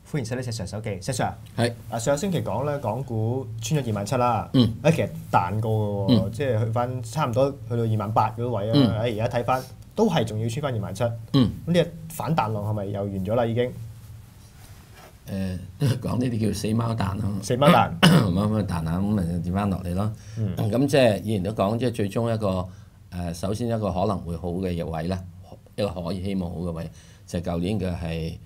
歡迎收睇石 Sir 手記，石 Sir 係上個星期講咧，港股穿咗27,000啦，其實彈過嘅喎，即係去翻差唔多去到28,000嗰個位啊，而家睇翻都係仲要穿翻27,000，咁呢個反彈浪係咪又完咗啦已經？ 講呢啲叫死貓彈咯， 死貓彈， 貓貓彈下咁咪跌翻落嚟咯。咁即係以前都講，即係最終一個首先一個可能會好嘅位咧，一個可以希望好嘅位，就係舊年嘅係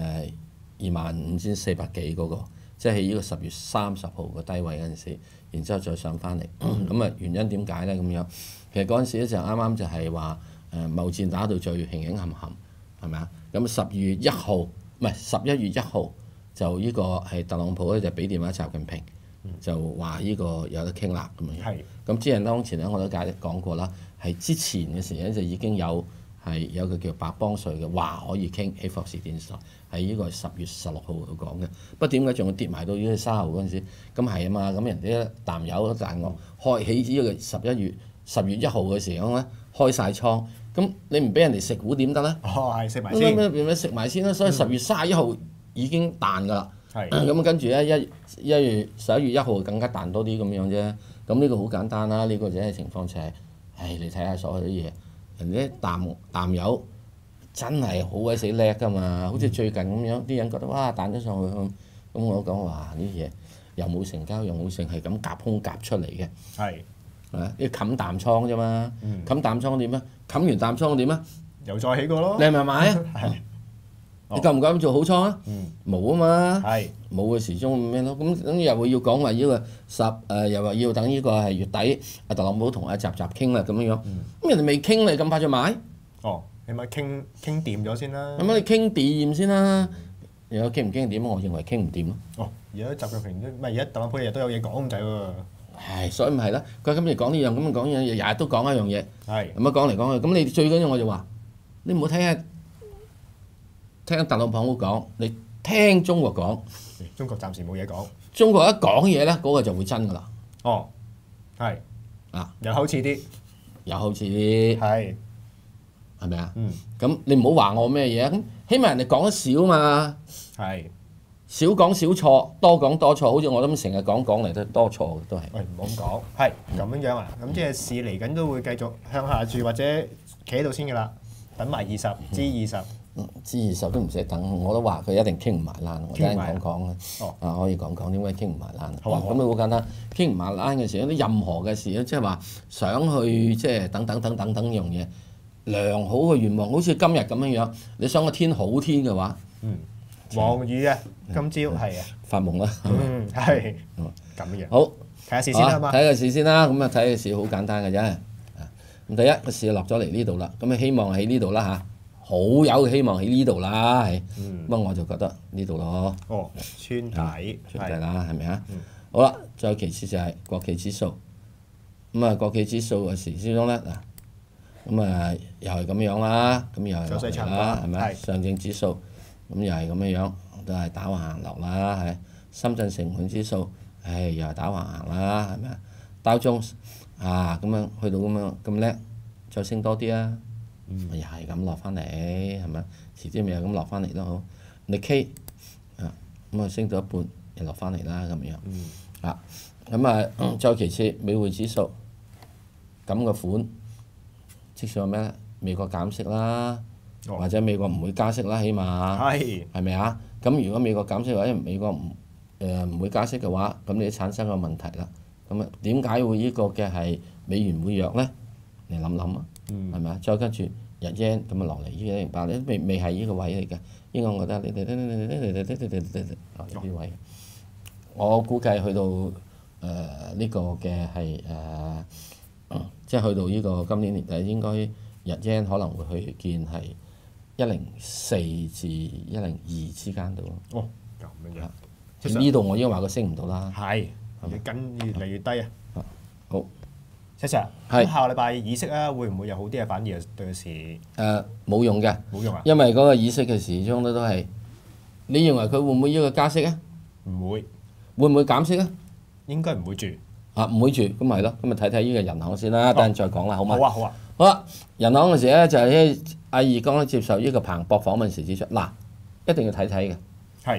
25,400幾嗰個，即係呢個10月30號個低位嗰陣時，然之後再上翻嚟。咁啊原因點解咧咁樣？其實嗰陣時咧就啱啱就係話貿戰打到最興興冚冚，係咪啊？咁11月1號就呢個係特朗普咧就俾電話習近平，就話呢個有得傾啦咁樣。咁之前當前咧我都講過啦，係之前嘅時咧就已經有個叫白邦瑞嘅話可以傾喺霍士電視台，係呢個10月16號度講嘅。不過點解仲要跌埋到呢個3號嗰陣時？咁係啊嘛，咁人哋淡友彈我開起呢個10月1號嘅時候咧開晒倉，咁你唔俾人哋食股點得咧？ 係食埋先， 咁食埋先啦。所以10月31號已經彈㗎啦。咁跟住咧11月1號更加彈多啲咁樣啫。咁呢個好簡單啦。呢個就係情況就係，你睇下所有啲嘢。人哋啲淡友真係好鬼死叻㗎嘛，好似最近咁樣，啲人覺得哇彈咗上去咁，我講話呢啲嘢又冇成交又冇成，係咁夾空夾出嚟嘅。你冚淡倉啫嘛，冚淡倉點啊？冚完淡倉點啊？ 又再起過咯。 你係咪買啊？你夠唔夠膽做好倉啊？冇啊嘛，冇嘅時鐘咩咯？咁又會要講話呢個又話要等呢個係月底，特朗普同阿習傾啦咁樣。咁人哋未傾你咁快就買？ 起碼傾掂咗先啦。 咁你傾掂先啦。又有傾唔傾掂？我認為傾唔掂咯。 而家習近平唔係而家特朗普日日都有嘢講咁滯喎。 所以咪係啦。佢今日講呢樣，咁講呢樣，日日都講一樣嘢。咁啊講嚟講去，咁你最緊要我就話，你唔好聽特朗普講，你聽中國講。 中國暫時冇嘢講。 中國一講嘢咧，嗰個就會真㗎啦。 有口似啲。 有好似啲。係咪啊？咁你唔好話我咩嘢啊？咁起碼人哋講得少嘛。少講少錯，多講多錯，好似我咁成日講嚟都多錯嘅都係。 唔好咁講。咁樣啊？咁即係市嚟緊都會繼續向下住，或者企喺度先㗎啦。等埋20至20。 至20都唔使等，我都話佢一定傾唔埋欄。我等陣講可以講點解傾唔埋欄。咁你好簡單，傾唔埋欄嘅時候，啲任何嘅事咧，即係話想去即係等樣嘢，良好嘅願望，好似今日咁樣，你想個天好天嘅話， 黃雨啊，今朝係啊， 發夢啦。 咁樣。 好， 睇下市先啦嘛。 睇個市先啦，咁啊睇個市好簡單嘅啫。咁第一個市落咗嚟呢度啦，咁啊希望喺呢度啦嚇。好有希望喺呢度啦，咁我就覺得呢度咯。 穿底啦，係咪啊？好啦，再其次就係國企指數。咁啊，國企指數嘅時之中咧嗱，咁啊又係咁樣啦，咁又係落嚟啦，係咪？上證指數咁又係咁樣，都係打橫行落啦，係。深圳成分指數，又係打橫行啦，係咪啊？道瓊咁樣去到咁樣咁叻，再升多啲啊！又係咁落翻嚟，係咪？遲啲咪又咁落翻嚟都好。你 K 咁啊升到一半又落翻嚟啦，咁樣。咁啊再其次美匯指數咁嘅款，即係話咩咧？美國減息啦，或者美國唔會加息啦，起碼係咪啊？咁如果美國減息或者美國唔會加息嘅話，咁你產生個問題啦。咁啊點解會呢個嘅係美元會弱咧？你諗諗啊！係咪啊？再跟住日圓咁啊落嚟呢個108，你未係呢個位嚟嘅。應該我覺得你呢位，我估計去到呢個嘅係即係去到呢個今年年底，應該日圓可能會去見係104至102之間度咯。 咁樣。 呢度我已經話佢升唔到啦。 跟越嚟越低啊。 好。 石 Sir，咁下個禮拜議息啊，會唔會有好啲啊？反而對個市冇用嘅，因為嗰個議息嘅時鐘都係，你認為佢會唔會呢個加息啊？ 唔會。 會唔會減息啊？ 應該唔會住。 唔會住，咁咪係咯，咁咪睇睇呢個人行先啦，等陣再講啦，好嗎？ 好啊。 好啦，人行嘅時咧就係阿義剛接受呢個彭博訪問時指出，嗱，一定要睇睇嘅。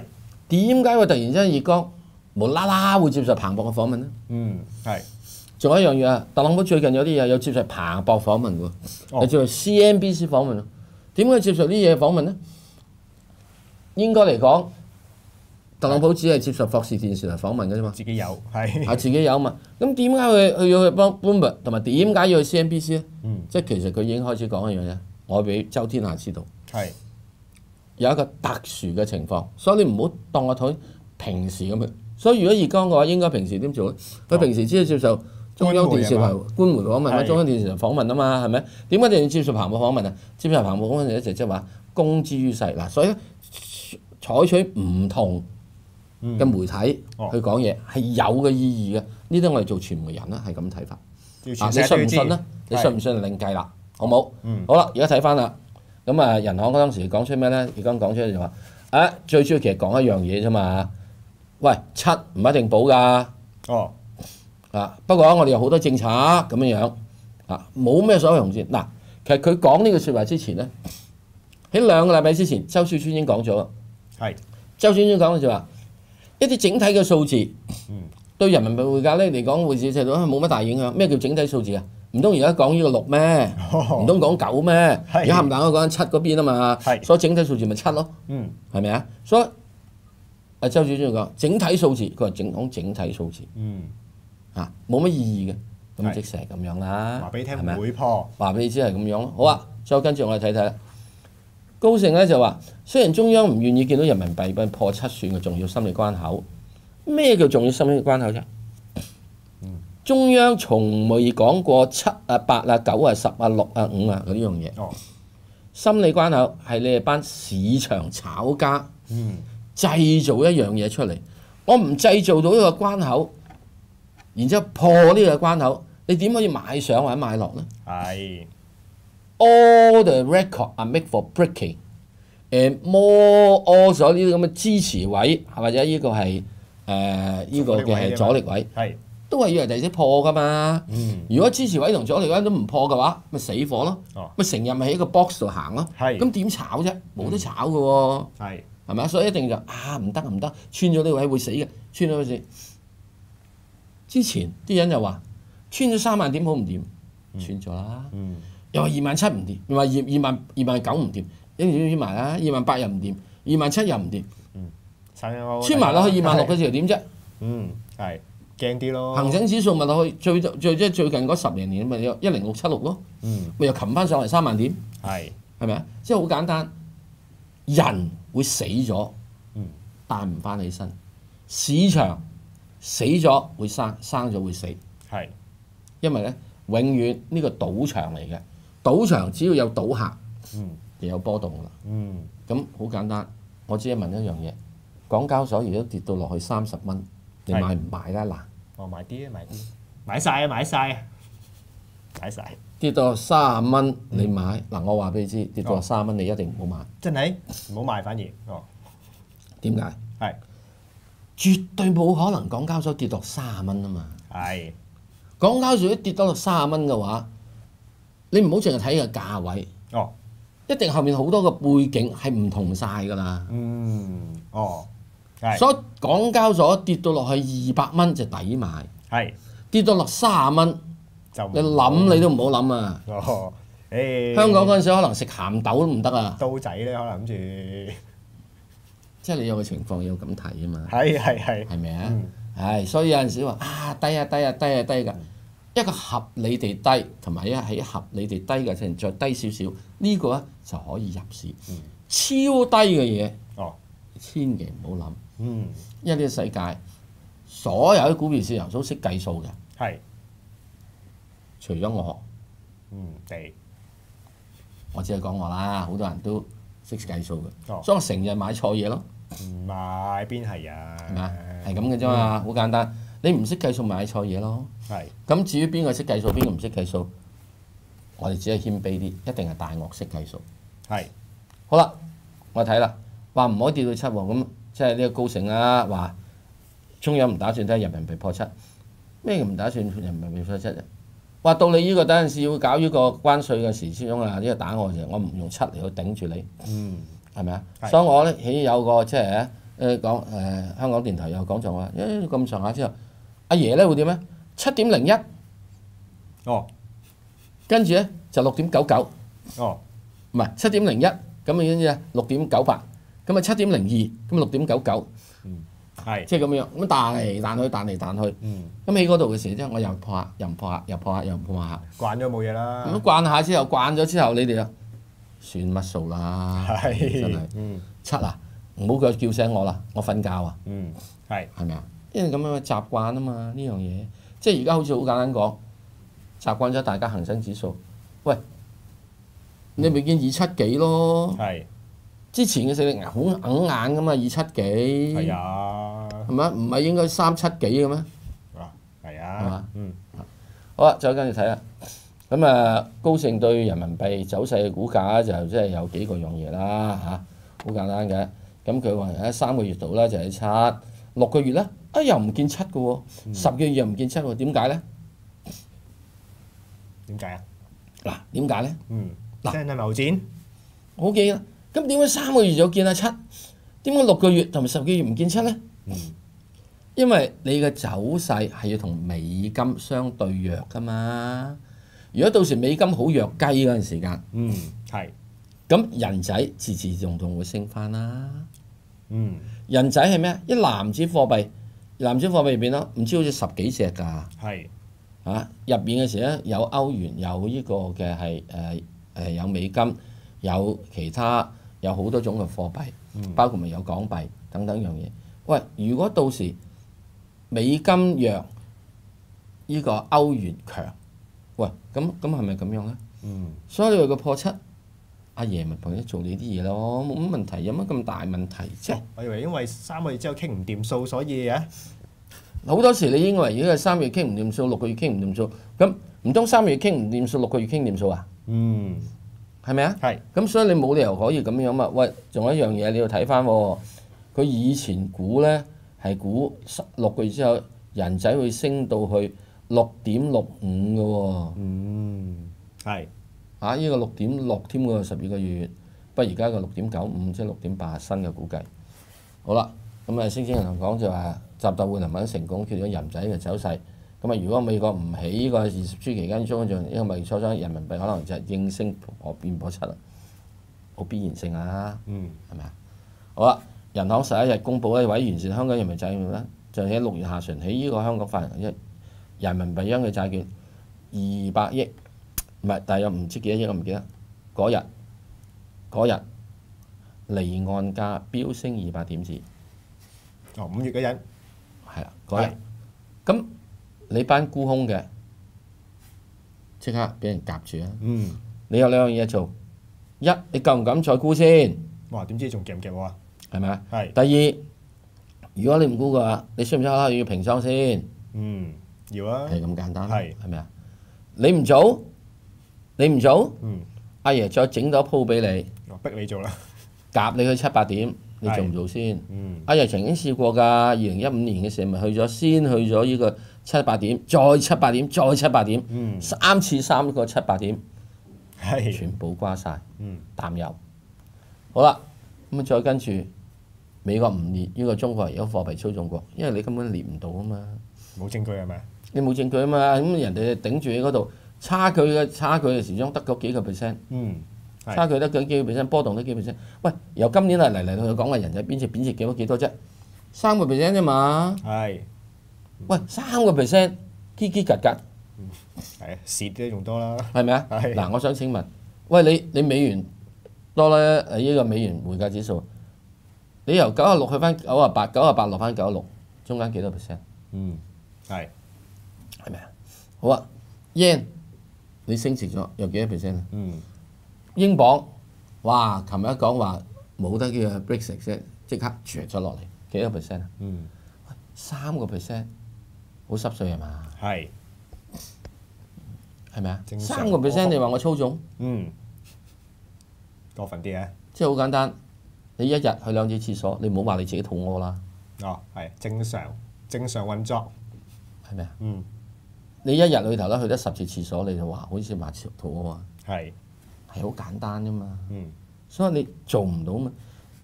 點解會突然之間熱江無啦啦會接受彭博嘅訪問咧？ 係。 仲有一樣嘢啊，特朗普最近有啲嘢有接受彭博訪問喎，有接受 CNBC 訪問。點解接受啲嘢訪問咧？應該嚟講，特朗普只係接受霍士電視台訪問嘅啫嘛。 自己有係。 自己有嘛？咁點解佢要去幫 Bloomberg，同埋點解要去 CNBC 咧？即係其實佢已經開始講一樣嘢，我俾周天下知道。係。有一個特殊嘅情況，所以你唔好當我睇平時咁樣。所以如果熱江嘅話，應該平時點做咧？佢平時只係接受中央電視台官媒訪問，中央電視台訪問啊嘛，係咪？點解一定要接受彭博訪問啊？接受彭博訪問咧就即係話公之於世嗱，所以採取唔同嘅媒體去講嘢係有嘅意義嘅。呢啲我哋做傳媒人咧係咁睇法。你信唔信咧？你信唔信就另計啦，好冇？好啦，而家睇翻啦。咁啊，人行當時講出咩咧？熱江講出就話最主要其實講一樣嘢啫嘛。喂，7唔一定保㗎。不過我哋有好多政策咁樣冇咩所謂紅線。嗱，其實佢講呢個説話之前咧，喺2個禮拜之前，周小川已經講咗。係。周小川講嘅就話，一啲整體嘅數字，對人民幣匯價咧嚟講，匯市制度冇乜大影響。咩叫整體數字啊？唔通而家講呢個6咩？唔通講9咩？而家冚唪唥都講緊7嗰邊啊嘛。所以整體數字咪7咯。係咪啊？所以周小川講整體數字，佢話講整體數字。冇乜意義嘅，咁即係咁樣啦。 話俾你聽唔會破， 話俾你知係咁樣咯。好啊，再跟住我哋睇睇啦。高盛咧就話，雖然中央唔願意見到人民幣破7算嘅重要心理關口，咩叫重要心理關口啫？中央從未講過7啊、8啊、9啊、10啊、6啊、5啊嗰啲樣嘢。心理關口係你哋班市場炒家製造一樣嘢出嚟，我唔製造到一個關口。然之後破呢個關口，你點可以買上或者買落咧？係。All the record are made for breaking，and more all 咗呢啲咁嘅支持位，或者呢個係呢個嘅阻力位，都係以為第時破㗎嘛。如果支持位同阻力位都唔破嘅話，咪死火咯。咪成日咪喺個 box 度行咯。咁點炒啫？冇得炒㗎喎。係咪啊？所以一定就唔得，穿咗呢個位會死嘅，穿咗會死。之前啲人又話穿咗3萬點好唔掂，穿咗啦。又話27000唔掂，又話29000唔掂，跟住穿埋啦，28000又唔掂，27000又唔掂。穿埋落去26000嘅時候點啫？ 係驚啲咯。 恒生指數咪落去最近嗰10年咪有10676咯，咪又擒翻上嚟3萬點。係咪啊？即係好簡單，人會死咗，彈唔翻起身，市場。死咗會生咗會死，因為咧永遠呢個賭場嚟嘅，賭場只要有賭客，就有波動啦。咁好簡單，我只係問一樣嘢，港交所如果跌到落去30蚊，你買唔買啦？ 嗱，買啲，買晒啊！買晒。 跌到30蚊你買嗱，我話俾你知，跌到30蚊你一定唔好買。 真係唔好買反而點解？係。絕對冇可能港交所跌到30蚊啊嘛！係港交所跌到落30蚊嘅話，你唔好淨係睇個價位，一定後面好多個背景係唔同晒㗎啦。所以港交所跌到落去200蚊就抵買，跌到落30蚊，你諗你都唔好諗啊！香港嗰陣時可能食鹹豆都唔得啊！ 刀仔咧可能諗住。 即係你有個情況要咁睇啊嘛， 係咪啊？係，所以有陣時話低㗎，一個合理地低，同埋喺合理地低嘅程度再低少少，呢個咧就可以入市。超低嘅嘢，千祈唔好諗，因為呢個世界所有啲股票市場都識計數嘅，除咗我，我只係講我啦，好多人都識計數嘅，所以我成日買錯嘢咯。 唔買邊係啊？ 係咪啊？係咁嘅啫嘛，好簡單。你唔識計數，買錯嘢咯。咁至於邊個識計數，邊個唔識計數，我哋只係謙卑啲，一定係大鱷識計數。好啦，我睇啦，話唔可以跌到7喎，咁即係呢個高盛啦，話中央唔打算睇人民幣破7，咩唔打算人民幣破7啫？話到你呢個等陣時要搞呢個關稅嘅時先呢個打我嘅時候，我唔用7嚟去頂住你。係咪啊？所以我咧起有個即係講香港電台又講就話，咁上下之後，阿爺咧會點咧？7.01， 哦， 跟住咧就6.99， 哦， 唔係7.01，咁啊跟住啊6.98，咁啊7.02，咁啊6.99， 係， 即係咁樣，咁彈嚟彈去，彈嚟彈去，咁喺嗰度嘅時之後，我又破下，又唔破下，又破下，又唔破下， 慣咗冇嘢啦。 咁慣下之後，慣咗之後，你哋啊算乜數啦？ 係， 真係7啊！唔好叫醒我啦，我瞓覺啊！係咪啊？因為咁樣嘅習慣啊嘛，呢樣嘢即係而家好似好簡單講，習慣咗大家恒生指數。喂，你咪見27幾咯？ 係。 之前嘅勢力好硬硬噶嘛，27幾。 係啊。 係咪？唔係應該37幾嘅咩？ 係啊。 係嘛？好啦，再跟住睇下。咁啊，高盛對人民幣走勢嘅股價就即係有幾個樣嘢啦嚇，好簡單嘅。咁佢話喺3個月度咧就係7，6個月咧又唔見7嘅喎，10個月又唔見7喎，點解咧？ 點解啊？ 嗱，點解咧？ 嗱，真係牛戰。 好記啦，咁點解3個月就見7？點解6個月同埋10個月唔見7咧？因為你嘅走勢係要同美金相對弱噶嘛。如果到時美金好弱雞嗰陣時間， 係。 咁人仔自自動動會升翻啦。人仔係咩啊？一籃子貨幣，籃子貨幣入邊咯，唔知好似10幾隻㗎。係。入邊嘅時咧有歐元，有呢個嘅係有美金，有其他有好多種嘅貨幣，包括咪有港幣等等樣嘢。喂，如果到時美金弱，呢個歐元強，喂，咁係咪咁樣咧？所以你話個破7。阿爺咪同你做你啲嘢咯，冇乜問題，有乜咁大問題啫？ 我以為因為3個月之後傾唔掂數，所以啊， 好多時你認為如果係3個月傾唔掂數，6個月傾唔掂數，咁唔通3個月傾唔掂數，6個月傾掂數啊？係咪啊？係。咁所以你冇理由可以咁樣嘛？喂，仲有一樣嘢你要睇翻喎，佢以前估咧係估6個月之後人仔會升到去6.65嘅喎。係。呢個6.6添喎，12個月，不過而家個6.95即係6.8新嘅估計。好啦，咁啊，星星銀行講就話習特會能否成功決咗人仔嘅走勢。咁啊，如果美國唔起呢個20株期間中呢個貿易磋商，人民幣可能就係應聲變破7啦，好必然性啊。係咪啊？好啦，人行11日公佈咧，為完善香港人民債券咧，就喺6月下旬起呢個香港發行人民幣央嘅債券200億。唔係，但係又唔知幾多億，我唔記得。嗰日離岸價飆升200點子。 5月嗰日。 係啦，嗰日。咁你班沽空嘅即刻俾人夾住啊！你有2樣嘢做，一你夠唔敢再沽先？ 哇！點知仲夾唔夾我啊？ 係咪啊？係。第二，如果你唔沽嘅話，你需唔需要平倉先？ 要啊。係咁簡單。係咪啊？你唔做？阿爺再整多鋪俾你， 逼你做啦， 夾你去7、8點，你做唔做先？阿爺曾經試過㗎，2015年嘅時候咪先去咗呢個7、8點，再7、8點，再7、8點，3次3個7、8點，全部瓜晒，淡油。好啦，咁再跟住美國唔列呢個中國係一個貨幣操縱國，因為你根本列唔到啊嘛， 冇證據係咪？ 你冇證據啊嘛，咁人哋頂住喺嗰度。差距嘅時鐘得嗰幾個 percent，差距得幾個 percent， 波動得幾個 percent。喂，由今年嚟去講話人仔貶值幾多啫？3個 percent 啫嘛。係。喂，3個 percent，嘰嘰格格。 係啊，蝕啲仲多啦。 係咪啊？嗱，我想請問，喂你美元多咧？呢個美元匯價指數，你由96去翻98落翻96，中間幾多 percent？係。係咪啊？好啊 ，yen。你升值咗有幾多 percent 啊？英鎊，哇！琴日一講話冇得叫 Brexit 啫，即刻跌咗落嚟，幾多 percent 啊？3個 percent，好濕碎係嘛？係咪啊？3個 percent 你話我操縱？ 過分啲啊！ 即係好簡單，你一日去2次廁所，你唔好話你自己肚餓啦。 係正常運作， 係咪啊？你一日裏頭咧去得10次廁所，你就話好似話肚餓啊！係好簡單啫嘛。所以你做唔到嘛？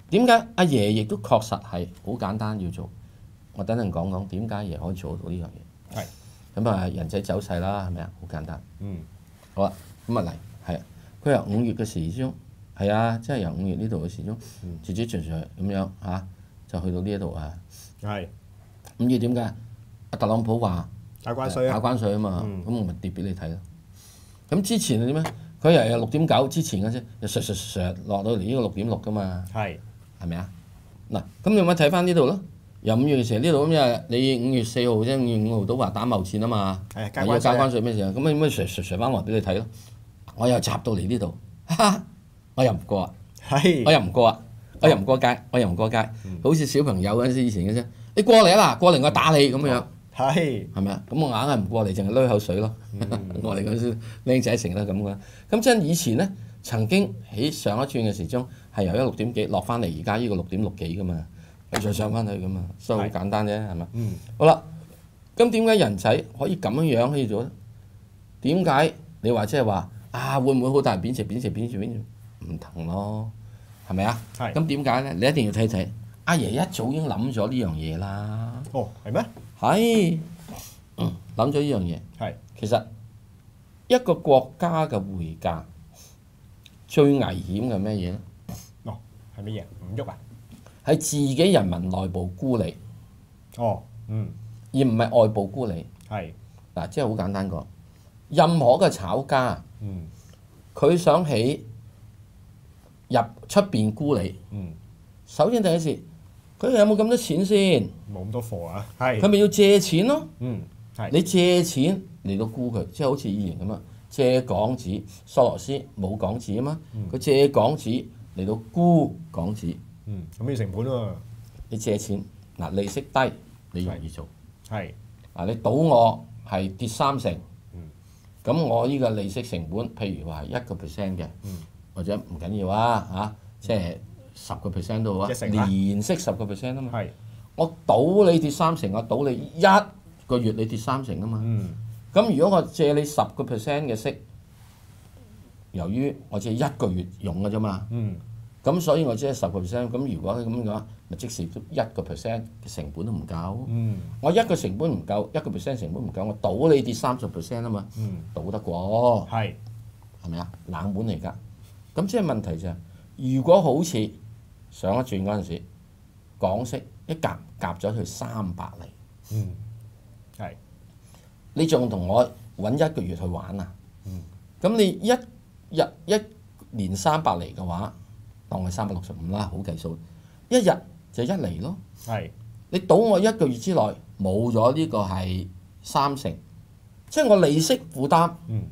點解阿爺亦都確實係好簡單要做？我等陣講講點解阿爺可以做到呢樣嘢。 係。 咁啊，人仔走勢啦，係咪啊？好簡單。 嗯。 好啦，咁啊嚟，係啊，佢由5月嘅時鐘，係啊，即係由5月呢度嘅時鐘，直接隨咁樣嚇，就去到呢一度啊。 係。 5月點解？阿特朗普話打關稅啊！ 打關稅啊嘛，咁我咪跌俾你睇咯。咁之前係點咧？佢又有6.9之前嘅啫，又實落到嚟呢個6.6噶嘛。係咪啊？嗱，咁你咪睇翻呢度咯。由5月嘅時候呢度咁啊，你5月4號啫，5月5號都話打貿戰啊嘛。係要加關稅咩時候？咁你咪實翻落俾你睇咯。我又插到嚟呢度，我又唔過啊！我又唔過啊！我又唔過街，我又唔過街，好似小朋友嗰陣時以前嘅啫。你過嚟啊嗱，過嚟我打你咁樣。係咪啊？咁我硬係唔過嚟，淨係濺口水咯。我哋嗰時僆仔成日都咁嘅。咁即係以前咧，曾經喺上一轉嘅時鐘係由6點幾落翻嚟，而家呢個6.6幾噶嘛，再上翻去噶嘛，所以好簡單啫，係咪？好啦，咁點解人仔可以咁樣可以做咧？點解你話即係話啊？會唔會好大貶值？唔同咯，係咪啊？咁點解咧？你一定要睇睇，阿爺一早已經諗咗呢樣嘢啦。 哦，係咩？ 係，諗咗呢樣嘢。係，其實一個國家嘅匯價最危險嘅咩嘢咧？ 哦，係乜嘢？唔喐啊？ 係自己人民內部孤立。 哦， 而唔係外部孤立。係，嗱，即係好簡單講，任何嘅炒家，佢想起入出邊孤立，首先第一事。佢有冇咁多錢先？ 冇咁多貨啊！係。 佢咪要借錢咯？ 係。 你借錢嚟到沽佢，即係好似以前咁啊，借港紙，索羅斯冇港紙啊嘛，佢借港紙嚟到沽港紙。 咁要成本喎。 你借錢嗱，利息低，你容易做。 係。 嗱，你賭我係跌30%，咁我呢個利息成本，譬如話係1%嘅，或者唔緊要啊嚇，即係。10% 都好啊，年息10%啊嘛。係，我賭你跌30%，我賭你1個月你跌30%啊嘛。咁如果我借你10% 嘅息，由於我只係1個月用嘅啫嘛。咁所以我只係10%。咁如果咁嘅話，咪即時都1% 嘅成本都唔夠。我1個成本唔夠，1% 成本唔夠，我賭你跌30%啊嘛。賭得過。係咪啊？冷門嚟㗎。咁即係問題就係，如果好似上一轉嗰陣時，港息一夾咗佢300厘，係，你仲同我揾1個月去玩啊？咁你一年300厘嘅話，當佢365啦，好計數，一日就1厘咯。係，你賭我1個月之內冇咗呢個係30%，即係我利息負擔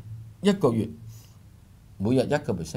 1個月每日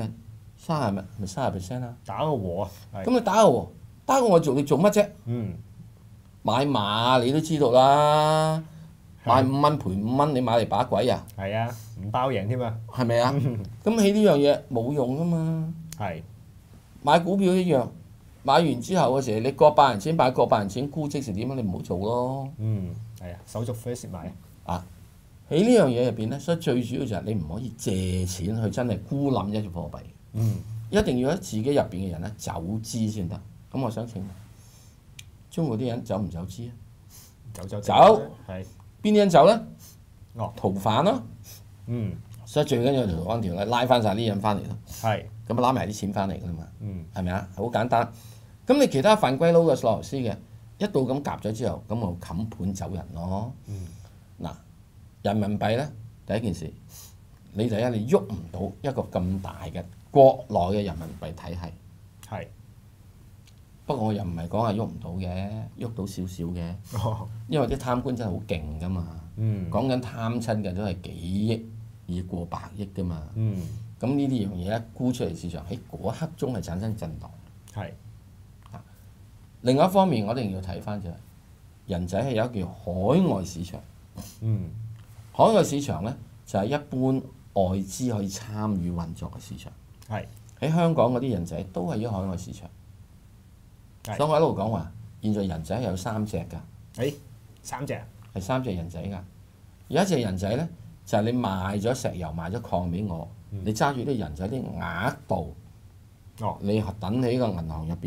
1%。30咪30% 啦，打個和啊！咁你打個和，打個和你做乜啫？買馬你都知道啦，買5蚊賠5蚊，你買嚟把鬼啊！係啊，唔包贏添啊！係咪啊？咁喺呢樣嘢冇用噶嘛。係買股票一樣，買完之後嘅時候，你過百人錢買過百人錢沽即時點啊？你唔好做咯。係啊，手續費蝕埋啊！喺呢樣嘢入邊咧，所以最主要就係你唔可以借錢去真係沽冧一隻貨幣。一定要喺自己入邊嘅人咧走資先得。咁我想請問，中國啲人走唔走資啊？走。係。邊啲人走咧？逃犯咯。所以最緊要逃犯條例拉翻晒啲人翻嚟咯。係。咁拉埋啲錢翻嚟㗎啦嘛。係咪啊？好簡單。咁你其他犯規佬嘅索羅斯嘅，一到咁夾咗之後，咁我冚盤走人咯。嗱，人民幣咧，第一件事，你第一你喐唔到一個咁大嘅國內嘅人民幣體系，係。不過我又唔係講係喐唔到嘅，喐到少少嘅，因為啲貪官真係好勁㗎嘛。講緊貪親嘅都係幾億，以過百億㗎嘛。咁呢啲樣嘢一沽出嚟市場，喺嗰一刻鐘係產生震盪。係。另外一方面，我哋一定要睇翻就係人仔係有一個叫海外市場。海外市場咧就係一般外資可以參與運作嘅市場。係。喺香港嗰啲人仔都係喺海外市場。所以我一路講話，現在人仔有3隻㗎。3隻？係3隻人仔㗎。有一隻人仔咧，就係你賣咗石油、賣咗礦俾我，你揸住啲人仔啲額度，你等喺個銀行入邊啦，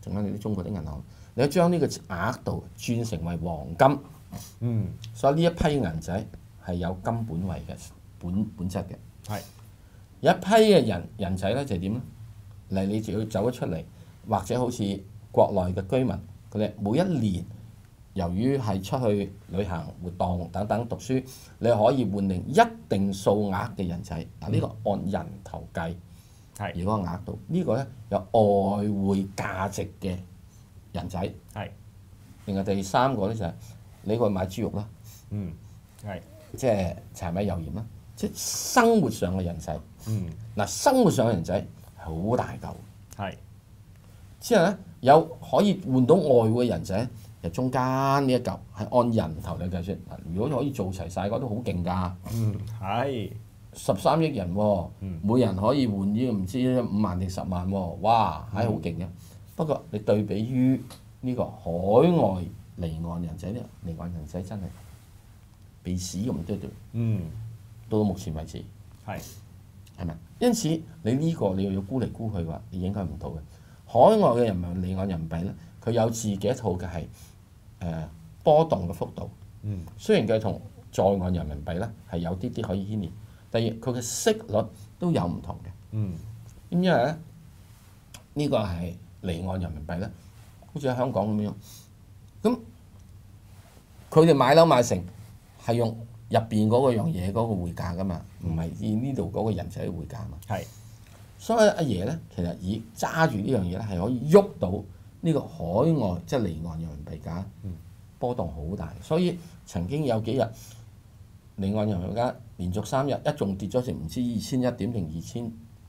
仲有你啲中國啲銀行，你要將呢個額度轉成為黃金。所以呢一批銀仔係有金本位嘅本質嘅。 係。 有一批嘅人仔咧就係點咧？嚟你就要走咗出嚟，或者好似國內嘅居民，佢哋每一年由於係出去旅行活動等等讀書，你可以換領一定數額嘅人仔。嗱，呢個按人頭計。而嗰個額度，呢個咧有外匯價值嘅人仔。 係。 另外第三個咧就係你去買豬肉啦。 係。 即係柴米油鹽啦，即係生活上嘅人仔。嗱，生活上嘅人仔好大嚿。 係。之後咧有可以換到外匯嘅人仔，就中間呢一嚿係按人頭嚟計算。嗱，如果可以做齊晒，嗰都好勁㗎。 係。 13億人喎，每人可以換呢個唔知5萬定10萬喎，哇，係好勁嘅。不過你對比於呢個海外離岸人仔咧，離岸人仔真係鼻屎咁多條。到目前為止係咪？因此你呢個你又要估嚟估去嘅話，你影響唔到嘅。海外嘅人民離岸人民幣咧，佢有自己一套嘅係波動嘅幅度。雖然佢同在岸人民幣咧係有啲啲可以牽連。第二，佢嘅息率都有唔同嘅。咁因為咧，呢個係離岸人民幣咧，好似喺香港咁樣。咁佢哋買樓買成係用入邊嗰個樣嘢嗰個匯價噶嘛，唔係以呢度嗰個人仔嘅匯價嘛。係。所以阿爺咧，其實以揸住呢樣嘢咧，係可以喐到呢個海外即係離岸人民幣價波動好大。所以曾經有幾日離岸人民幣價連續3日一仲跌咗成唔知2100點定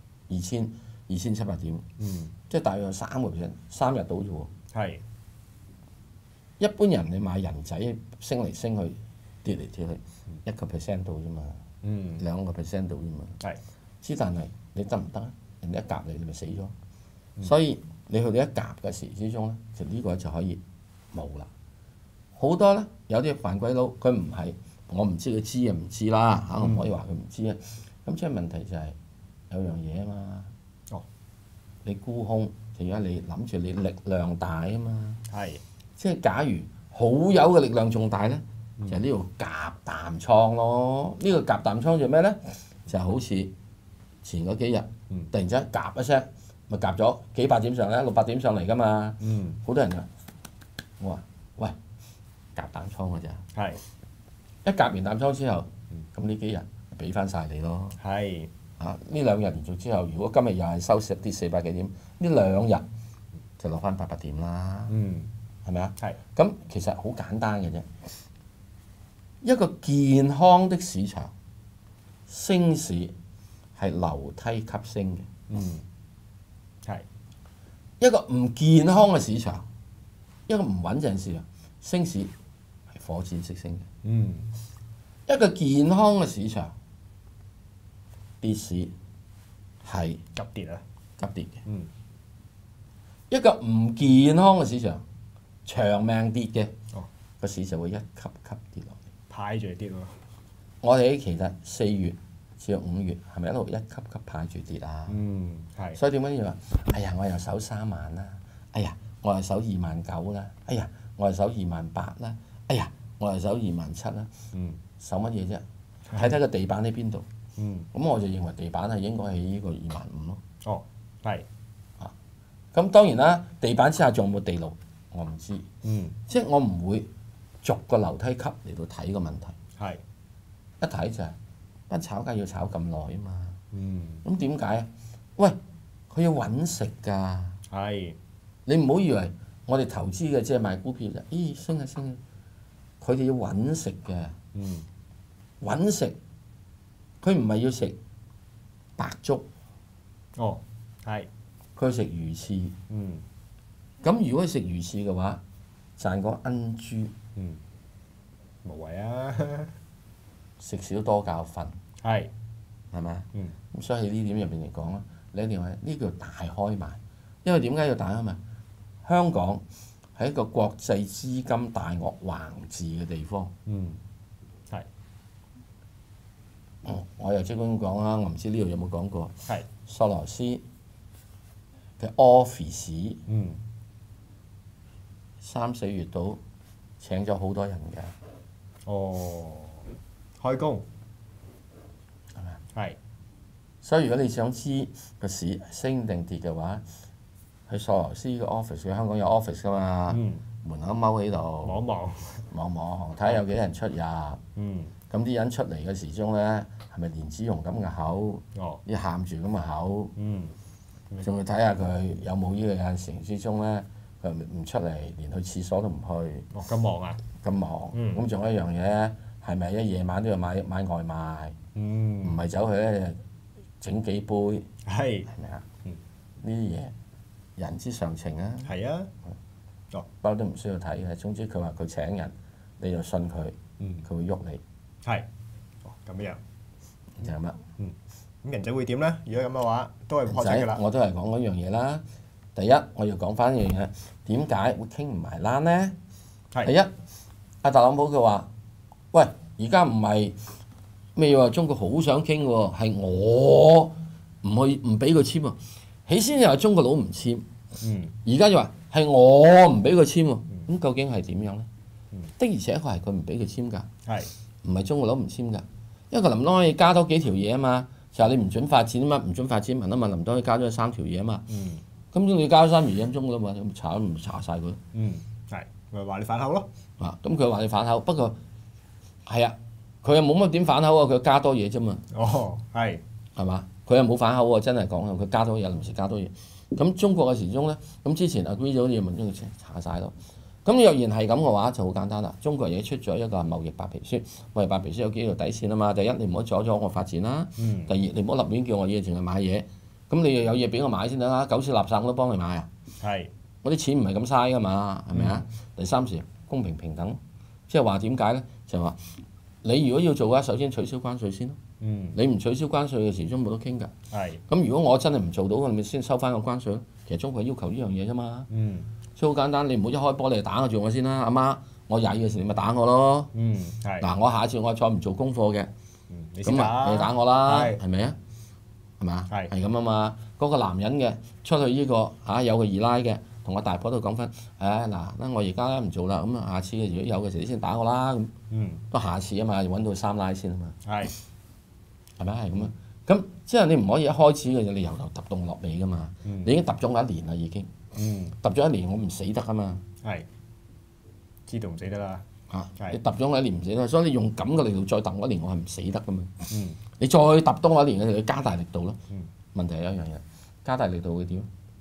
2700點，即係大約有3%，3日到啫喎。係。一般人你買人仔升嚟升去，跌嚟跌去，1% 到啫嘛，2% 到啫嘛。係。之但係你得唔得啊？人哋一夾你咪死咗。所以你去到一夾嘅時之中咧，就呢個就可以冇啦。好多咧，有啲犯規佬佢唔係。我唔知佢知啊，唔知啦嚇，我唔可以話佢唔知啊。咁即係問題就係有樣嘢啊嘛。你沽空，就而家你諗住你力量大啊嘛。係。即係假如好友嘅力量仲大咧，就係呢度夾淡倉咯。呢個夾淡倉做咩咧？就好似前嗰幾日，突然之間夾一聲，咪夾咗幾百點上嚟，600點上嚟㗎嘛。好多人啊，我話喂，夾淡倉㗎咋。係。一夾完淡倉之後，咁呢幾日俾翻晒你咯。係。呢2日連續之後，如果今日又係收跌400幾點，呢2日就落翻800點啦。係咪啊？係。咁其實好簡單嘅啫。一個健康的市場，升市係樓梯級升嘅。係。一個唔健康嘅市場，一個唔穩陣市場，升市係火箭式升嘅。一個健康嘅市場，跌市係急跌啊！急跌嘅。一個唔健康嘅市場，長命跌嘅，個市就會一級級跌落嚟。派住跌喎。我哋其實4月至到5月係咪一路一級級派住跌啊？係。所以點解要話？哎呀，我又守3萬啦！哎呀，我又守29000啦！哎呀，我又守28000啦！哎呀，我係守27000啦，守乜嘢啫？睇睇個地板喺邊度。咁我就認為地板係應該喺呢個25000咯。哦，係。咁當然啦，地板之下仲有冇地牢，我唔知。即係我唔會逐個樓梯級嚟到睇個問題。係。一睇就係班炒家要炒咁耐啊嘛。咁點解啊？喂，佢要揾食㗎。係。你唔好以為我哋投資嘅即係買股票就，咦升啊升啊！佢哋要揾食嘅，揾食，佢唔係要食白粥，哦，係，佢要食魚翅，咁如果佢食魚翅嘅話，賺個恩豬，無謂啊，食少多覺瞓，係咪啊？咁所以喺呢點入邊嚟講咧，你一定話呢叫大開賣，因為點解要大開賣？香港係一個國際資金大鱷橫治嘅地方。係。我又即管講啦，我唔知呢度有冇講過。係。索羅斯嘅 office， 3、4月度請咗好多人嘅。 哦，開工係咪啊？ 係。 所以如果你想知個市升定跌嘅話，去索羅斯嘅 office， 佢香港有 office 噶嘛，門口踎喺度望睇下有幾多人出入。咁啲人出嚟嘅時鐘咧，係咪連子蓉咁嘅口？要喊住咁嘅口。仲要睇下佢有冇呢個有陣時之中咧，佢唔出嚟，連去廁所都唔去。 咁忙啊！ 咁忙。咁仲有一樣嘢，係咪一夜晚都要買外賣？唔係走去咧整幾杯。係咪啊？呢啲嘢人之常情啊。係啊。不過都唔需要睇嘅。總之佢話佢請人，你就信佢，佢會喐你。係。咁樣。就係乜？咁人仔會點咧？如果咁嘅話，都係破產㗎啦。我都係講嗰樣嘢啦。第一，我要講翻一樣嘢，點解會傾唔埋欄咧？第一，阿特朗普佢話：喂，而家唔係咩喎？中國好想傾喎，係我唔俾佢簽喎。起先又話中國佬唔簽，而家又話係我唔俾佢簽喎。咁究竟係點樣咧？的而且確係佢唔俾佢簽㗎，唔係中國佬唔簽㗎。因為佢臨當可以加多幾條嘢啊嘛。就係你唔準發展啊嘛，唔準發展問一問林多，加咗3條嘢啊嘛。咁你加咗3條嘢，中國都嘛查晒佢。係咪話你反口咯？咁佢話你反口，不過係啊，佢又冇乜點反口啊，佢加多嘢啫嘛。係嘛？佢又冇反口喎，真係講啊，佢加多嘢，臨時加多嘢。咁中國嘅時鐘咧，咁之前 agree 咗嘢，咪將佢查晒咯。咁若然係咁嘅話，就好簡單啦。中國而家出咗一個貿易白皮書，貿易白皮書有幾條底線啊嘛。第一，你唔好阻咗我發展啦。第二，你唔好立亂叫我嘢，淨係買嘢。咁你又有嘢俾我買先得啦。狗屎垃圾我都幫你買啊。我啲錢唔係咁嘥噶嘛，係咪啊？第三時公平平等，即係話點解咧？就係話你如果要做嘅話，首先取消關稅先咯。你唔取消關稅嘅時鐘冇得傾㗎。咁如果我真係唔做到，你咪先收翻個關稅咯。其實中國要求呢樣嘢啫嘛。所以好簡單，你唔好一開波你就打我住我先啦，阿媽，我曳嘅時你咪打我咯。嗱，我下次我再唔做功課嘅，咁啊你打我啦，係咪啊？係嘛？係咁啊嘛。嗰個男人嘅出去呢個有個二奶嘅，同我大婆都講翻，嗱，我而家唔做啦，咁啊下次如果有嘅時你先打我啦，咁都下次啊嘛，要揾到3奶先啊嘛。係咪係咁啊？咁即係你唔可以一開始嘅嘢你由頭揼動落尾㗎嘛。你已經揼咗我1年啦已經。揼咗1年，我唔死得啊嘛！知道唔死得啦。你揼咗我1年唔死得，所以你用咁嘅力度再揼我1年，我係唔死得噶嘛。你再揼多我1年，你加大力度咯。問題係一樣嘢，加大力度會點？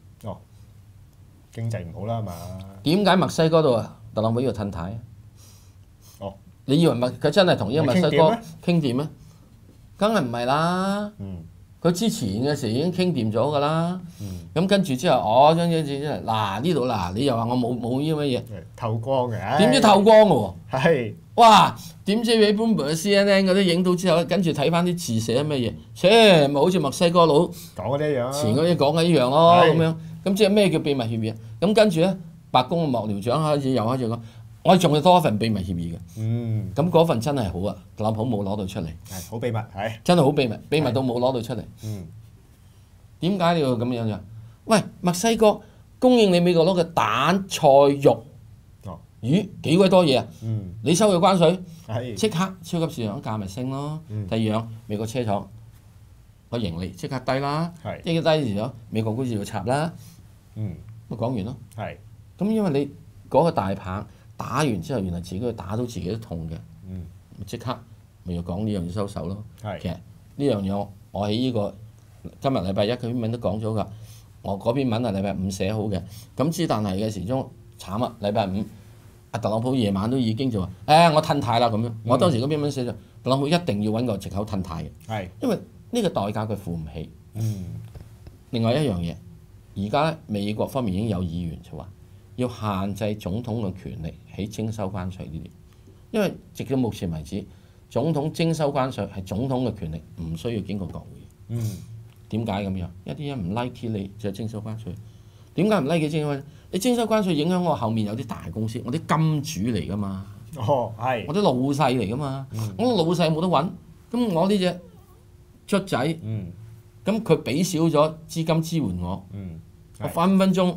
經濟唔好啦嘛。點解墨西哥度特朗普要褪軚啊？你以為佢真係同呢個墨西哥傾掂咩？梗係唔係啦。佢之前嘅時已經傾掂咗㗎啦，咁跟住之後，將嗱呢度嗱，你又話我冇呢啲乜嘢透光嘅，點知透光嘅喎？係，哇！點知俾 Bloomberg CNN 嗰啲影到之後，跟住睇翻啲字寫乜嘢？咪好似墨西哥佬講嗰啲一樣，前嗰啲講嘅一樣咯，咁樣，咁即係咩叫秘密協議啊？咁跟住咧，白宮嘅幕僚長開始講。我仲要多一份秘密協議嘅，咁嗰份真係好啊！特朗普冇攞到出嚟，係好秘密，係真係好秘密，秘密到冇攞到出嚟。點解你要咁樣呀？喂，墨西哥供應你美國攞嘅蛋、菜、肉、魚幾鬼多嘢啊！你收佢關稅，即刻超級市場價咪升咯。第二樣，美國車廠個盈利即刻低啦，一低時咗，美國股市就插啦。咪講完咯。咁因為你嗰個大棒。打完之後，原來自己打到自己都痛嘅，即刻咪要講呢樣嘢收手咯。其實呢樣嘢我喺呢個今日禮拜一佢篇文都講咗㗎，我嗰篇文係禮拜5寫好嘅。咁之但係嘅時鐘慘啊！禮拜5阿特朗普夜晚都已經就話：我褪軚啦咁樣。我當時嗰篇文寫咗，特朗普一定要揾個藉口褪軚嘅，因為呢個代價佢付唔起。另外一樣嘢，而家美國方面已經有議員就話。要限制總統嘅權力喺徵收關稅呢啲，因為直到目前為止，總統徵收關稅係總統嘅權力，唔需要經過國會。點解咁樣？一啲人唔 like 你就徵收關稅。點解唔 like 徵收關稅？你徵收關稅影響我後面有啲大公司，我啲金主嚟㗎嘛。我啲老細嚟㗎嘛。我老細冇得揾，咁我呢隻卒仔，咁佢俾少咗資金支援我，我分分鐘。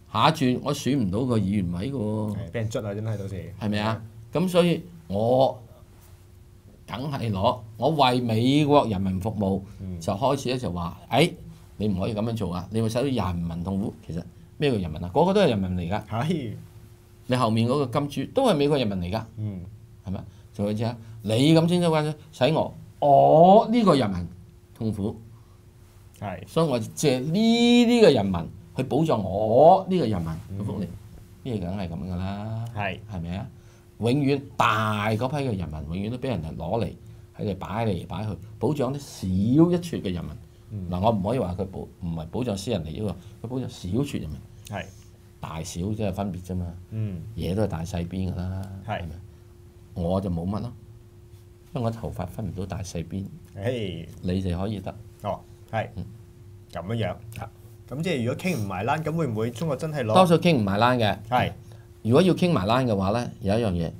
下一轉我選唔到個議員位嘅喎， 俾人捽啊！真係到時係咪啊？咁所以我梗係我為美國人民服務，就開始咧就話，你唔可以咁樣做啊！你會使到人民痛苦。其實咩叫人民啊？個個都係人民嚟㗎。 係。 你後面嗰個金豬都係美國人民嚟㗎。係咪？仲有啫，你咁徵收關稅，使我呢個人民痛苦。 係。 所以我借呢啲嘅人民去保障我呢個人民嘅福利，呢個梗係咁㗎啦。係咪啊？永遠大嗰批嘅人民，永遠都俾人哋攞嚟喺度擺嚟擺去，保障啲少一撮嘅人民。嗱，我唔可以話佢唔係保障私人利益喎，佢保障少撮人民。 係。 大小即係分別啫嘛。嘢都係大細邊㗎啦。係咪？我就冇乜咯，因為我頭髮分唔到大細邊。你哋可以得。 係。咁樣。咁即係如果傾唔埋欄，咁會唔會中國真係攞？ 多數傾唔埋欄嘅。 係。 如果要傾埋欄嘅話咧，有一樣嘢，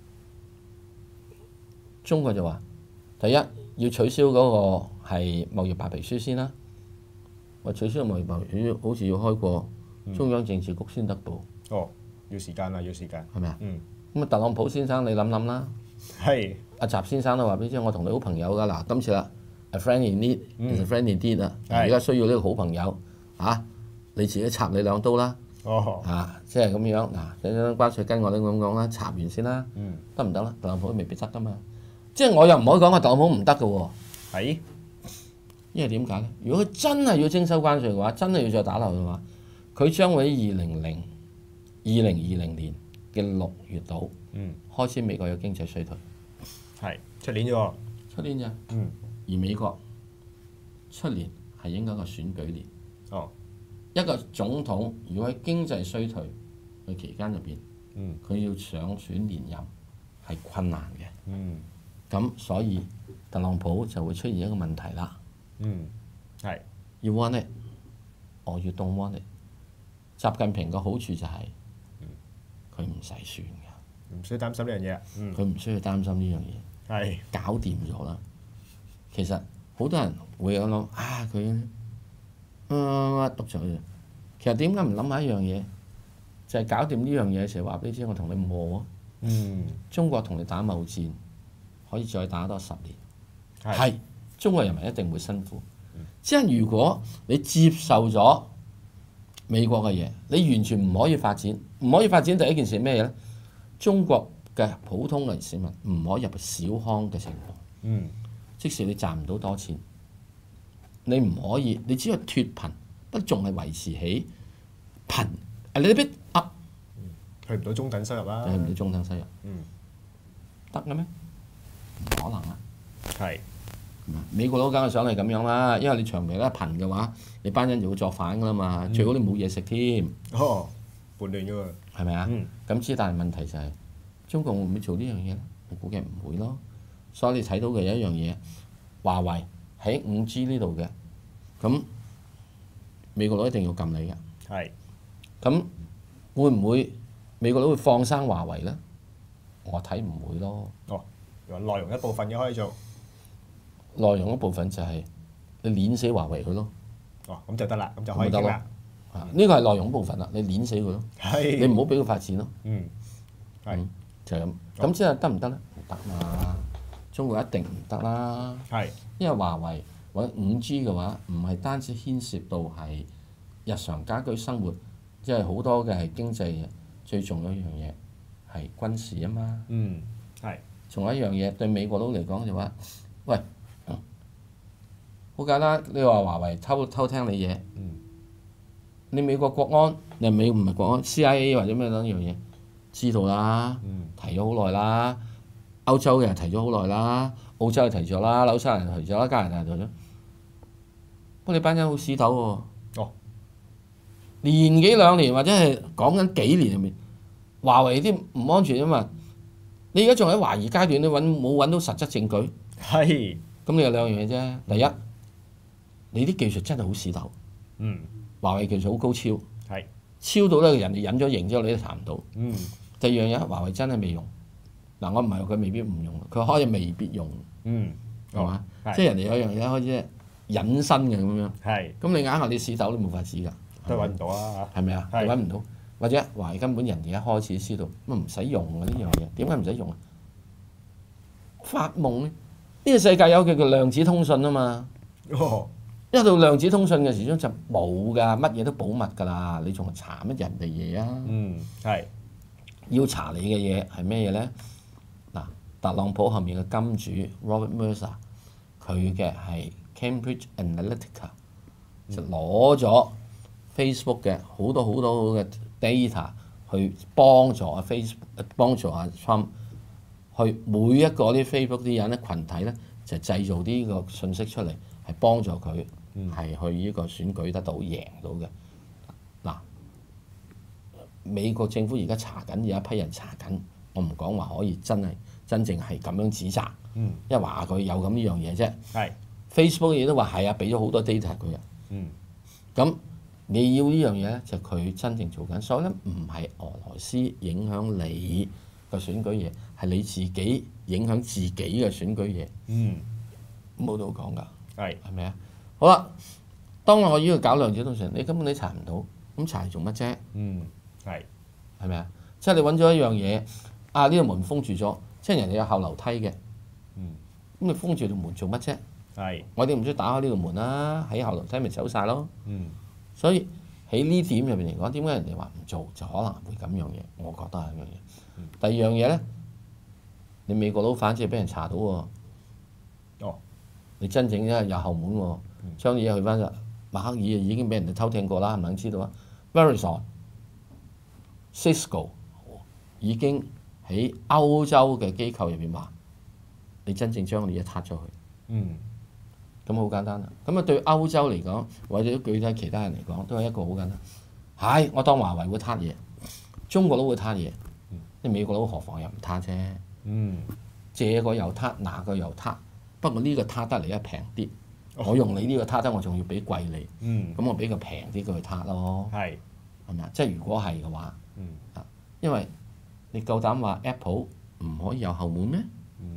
中國就話：第一要取消嗰個係貿易白皮書先啦。話取消貿易白皮書，好似要開過中央政治局先得噃。 要時間啦，要時間。 係咪啊？咁啊，特朗普先生你諗諗啦。 係。阿習先生都話俾你知，我同你好朋友㗎。嗱，今次啦 ，a friend in need is a friend indeed啊。而家需要呢個好朋友你自己插你兩刀啦。即係咁樣嗱，關稅跟我哋咁講啦，插完先啦，得唔得啦？特朗普未必得噶嘛，即係我又唔可以講個特朗普唔得嘅喎。係，因為點解咧？如果佢真係要徵收關稅嘅話，真係要再打落去嘅話，佢將會喺2020年嘅6月度開始美國有經濟衰退。 係，出年啫喎。 出年咋？而美國出年係應該個選舉年。一個總統如果喺經濟衰退嘅期間入邊，佢要上選連任係困難嘅。咁所以特朗普就會出現一個問題啦。係。要 want it，or you don't want it。習近平嘅好處就係佢唔使算㗎， 唔需要擔心呢樣嘢。 佢唔需要擔心呢樣嘢。係。搞掂咗啦。其實好多人會咁諗佢。督咗佢。其實點解唔諗下一樣嘢？就係搞掂呢樣嘢嘅時候，話俾你知，我同你磨。中國同你打貿戰，可以再打多10年。係。中國人民一定會辛苦。即係如果你接受咗美國嘅嘢，你完全唔可以發展。唔可以發展第一件事係咩嘢咧？中國嘅普通嘅市民唔可以入小康嘅情況。即使你賺唔到多錢。你唔可以，你只係脫貧，不仲係維持起貧a little bit up。 去唔到中等收入啦。 去唔到中等收入。得嘅咩？唔可能啊。係。美國佬梗係想你咁樣啦，因為你長期咧貧嘅話，你班人就會作反㗎啦嘛。最好你冇嘢食添。 叛亂㗎喎。 係咪啊？咁之但係問題就係，中國會唔會做呢樣嘢咧？我估計唔會咯。所以你睇到嘅有一樣嘢，華為。喺5G 呢度嘅，咁美國佬一定要撳你嘅。係。咁會唔會美國佬會放生華為咧？我睇唔會咯。內容一部分嘅可以做。 內容一部分就係你碾死華為佢咯。 咁就得啦，咁就可以得啦。 呢個係內容部分啦，你碾死佢咯。係。你唔好俾佢發展咯。係。就係咁。咁之後得唔得咧？唔得嘛。中國一定唔得啦，因為華為或者5G 嘅話，唔係單止牽涉到係日常家居生活，即係好多嘅係經濟嘅，最重要一樣嘢係軍事啊嘛。仲有一樣嘢對美國佬嚟講就話，喂，好簡單，你話華為偷聽你嘢，你美國國安，你唔係國安 CIA 或者咩等一樣嘢，知道啦，提咗好耐啦。歐洲嘅人提咗好耐啦，澳洲又提咗啦，紐西蘭又提咗啦，加拿大又提咗。不過你班人好屎頭喎。年幾兩年或者係講緊幾年入面，華為啲唔安全啊嘛。你而家仲喺懷疑階段，你冇揾到實質證據。係。咁你有兩樣嘢啫。第一，你啲技術真係好屎頭。華為技術好高超。係。超到咧，人哋隱咗形之後，你都查唔到。第二樣嘢，華為真係未用。嗱，我唔係話佢未必唔用，佢可以未必用，係嘛？即係人哋有樣嘢開始隱身嘅咁樣，咁你硬下你屎頭都冇法子㗎， 都揾唔到啊， 係咪啊？揾唔到，或者話根本人哋一開始知道咁唔使用嘅呢樣嘢，點解唔使用啊？發夢呢？呢個世界有叫量子通訊啊嘛。一到量子通訊嘅時鐘就冇㗎，乜嘢都保密㗎啦，你仲查乜人哋嘢啊？ 係要查你嘅嘢係咩嘢咧？嗱，特朗普後面嘅金主 Robert Mercer， 佢嘅係 Cambridge Analytica， 就攞咗 Facebook 嘅好多嘅 data 去幫助啊 Facebook， 幫助啊 Trump， 去每一個啲 Facebook 啲人咧羣體咧就製造呢個信息出嚟，係幫助佢係去呢個選舉得到贏到嘅。嗱，美國政府而家查緊，有一批人查緊，我唔講話可以真正係咁樣指責，因為話佢有咁呢樣嘢啫。 係 Facebook 嘅嘢都話係啊，俾咗好多 data 佢啊。咁你要呢樣嘢咧，就佢真正做緊，所以咧唔係俄羅斯影響你個選舉嘢，係你自己影響自己嘅選舉嘢。冇得講㗎，係咪啊？好啦，當我要搞量子通訊，你根本你查唔到，咁查嚟做乜啫？係咪啊？即係你揾咗一樣嘢，啊呢個門封住咗，即係人哋有後樓梯嘅，咁你封住條門做乜啫？我哋唔需要打開呢個門啦，喺後樓梯咪走晒咯。所以喺呢點入邊嚟講，點解人哋話唔做就可能會咁樣嘢？我覺得係咁樣嘢。第二樣嘢咧，你美國佬反正俾人查到喎。你真正咧有後門喎，將啲嘢去翻默克爾已經俾人哋偷聽過啦，係咪知道啊 ？Verizon、Cisco 已經喺歐洲嘅機構入邊話，你真正將啲嘢撻咗佢。咁好簡單啦。咁啊對歐洲嚟講，或者具體其他人嚟講，都係一個好簡單。係我當華為會撻嘢，中國都會撻嘢，啲美國佬何況又唔撻啫？這個又撻，那個又撻。不過呢個撻得嚟一平啲，我用你呢個撻得，我仲要俾貴你，咁我俾個平啲佢去撻咯，係咪啊？即係如果係嘅話，因為你夠膽話 Apple 唔可以有後門咩？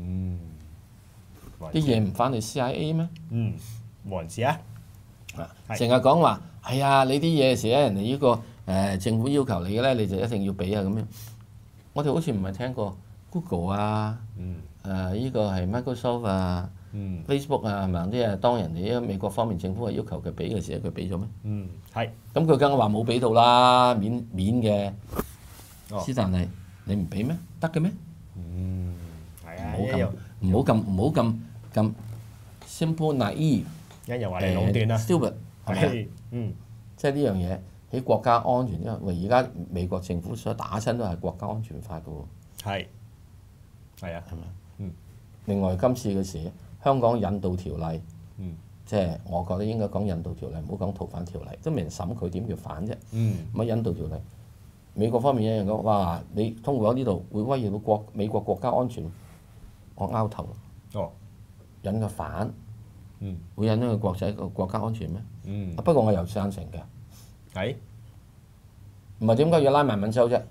啲嘢唔翻嚟 CIA 咩？ 冇人知啊！ 成日講話係啊，你啲嘢時咧，人哋呢個政府要求你嘅咧，你就一定要俾啊咁樣。我哋好似唔係聽過 Google 啊，呢個係 Microsoft 啊。Facebook 啊，係咪啲啊？當人哋美國方面政府係要求佢俾嘅時候，佢俾咗咩？係。咁佢梗係話冇俾到啦，免嘅。之但係你唔俾咩？得嘅咩？ 係啊。 唔好咁 simple naive。 又話你壟斷啦。 stupid 係咪？即係呢樣嘢喺國家安全，因為而家美國政府所打親都係國家安全法嘅喎。係啊。係咪？另外今次嘅事。香港引渡條例，即係我覺得應該講引渡條例，唔好講逃犯條例，都未人審佢點叫反啫。咁引渡條例，美國方面一樣講，哇！你通過咗呢度會威脅到美國國家安全，我拗頭。引個反，會引到個國家安全咩？不過我又贊成嘅。唔係點解要拉孟晚舟啫？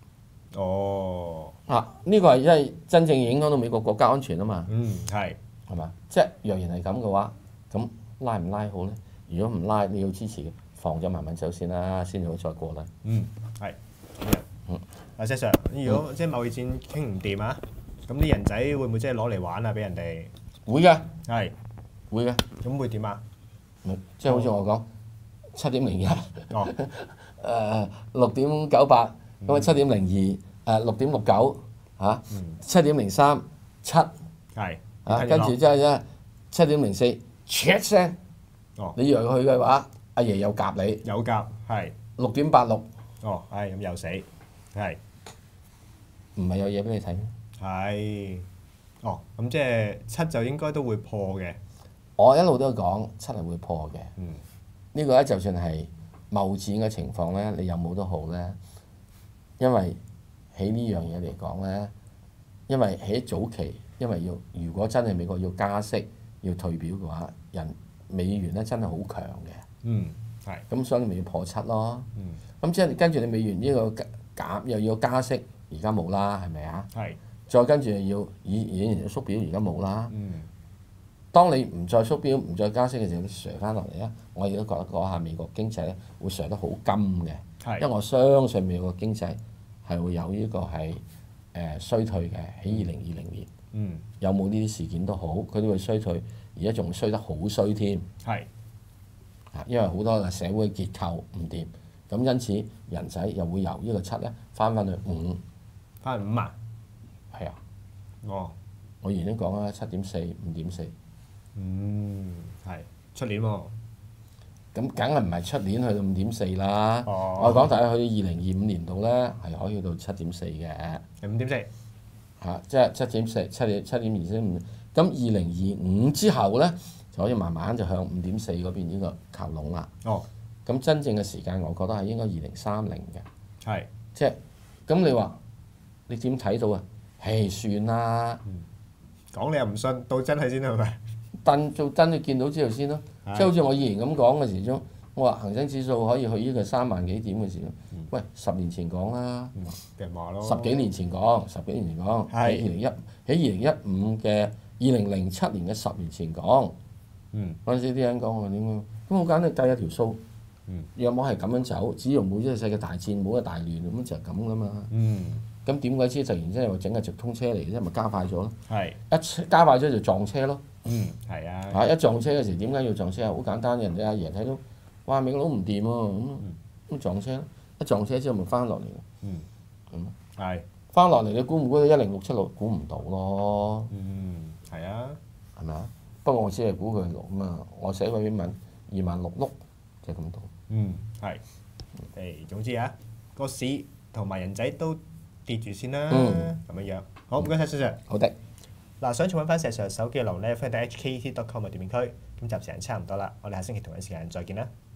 呢個係真正影響到美國國家安全啊嘛。係嘛？即係若然係咁嘅話，咁拉唔拉好咧？如果唔拉，你要支持嘅，放咗孟晚舟先啦，先至再過啦。 係。阿 Sir， 如果即係貿易戰傾唔掂啊，咁啲人仔會唔會即係攞嚟玩啊？俾人哋？ 會嘅。 係。 會嘅。 咁會點啊？ 即係好似我講7.01，6.98，咁啊7.02，6.69嚇，7.03，7。係。跟住即係7.04，唰聲。你讓佢嘅話，阿爺又夾你。 有夾，係。 6.86。 咁又死，係。 唔係有嘢俾你睇咩？ 係。咁即係7就應該都會破嘅。 我一路都講7係會破嘅。呢個咧就算係貿戰嘅情況咧，你有冇都好咧，因為喺呢樣嘢嚟講咧，因為喺早期。因為如果真係美國要加息、要退表嘅話，美元咧真係好強嘅。係。咁所以你咪要破7咯。咁即係跟住你美元呢個減又要加息，而家冇啦，係咪啊？係。再跟住又要以前嘅縮表，而家冇啦。 當你唔再縮表、唔再加息嘅時候，你瀡翻落嚟咧，我亦都覺得嗰下美國經濟咧會瀡得好金嘅，因為我相信美國經濟係會有呢個係衰退嘅喺2020年。有冇呢啲事件都好，佢都會衰退，而家仲衰得好衰添。 係。 因為好多嘅社會結構唔掂，咁因此人仔又會由呢個7咧翻去5。 翻去5啊？ 係啊。 哦。 我原先講啦，7.4、5.4。 係出年喎。 咁梗係唔係出年去到5.4啦？ 哦。 我講大概去到2025年度咧，係可以去到7.4嘅。 係5.4。 即係7.4、7.2先5。咁2025之後咧，就可以慢慢就向5.4嗰邊呢個靠攏啦。 哦。 咁真正嘅時間，我覺得係應該2030嘅。 係。 即係咁，你話你點睇到啊？唉，算啦。 講你又唔信，到真係先係咪？ 做真你見到之後先咯。即係好似我以前咁講嘅時鐘，我話恒生指數可以去呢個3萬幾點嘅時候，喂，10年前講啦。 俾人話咯。 10幾年前講，喺2015嘅2007年嘅10年前講。嗰陣時啲人講我點啊？咁好簡單，計一條數。若果係咁樣走，只要冇一個世界大戰，冇一個大亂，咁就係咁噶嘛。咁點鬼知突然之間又整個直通車嚟嘅啫，咪加快咗咯。 係。 一加快咗就撞車咯。 係啊。 一撞車嘅時點解要撞車啊？好簡單，人哋阿爺睇到，哇美國佬唔掂喎，咁撞車咯。一撞車之後咪翻落嚟咯。 係。 翻落嚟你估唔估到10676？估唔到咯。 係啊。 係咪啊？不過我只係估佢係6啊嘛，我寫個英文26000就係咁多。 係。總之啊，個市同埋人仔都跌住先啦，咁樣。好，唔該晒，石 Sir。 好的。 嗱，想重溫翻石 Sir 手機嘅流咧，歡迎到 hkt.com 嘅店面區。今集時間差唔多啦，我哋下星期同一時間再見啦。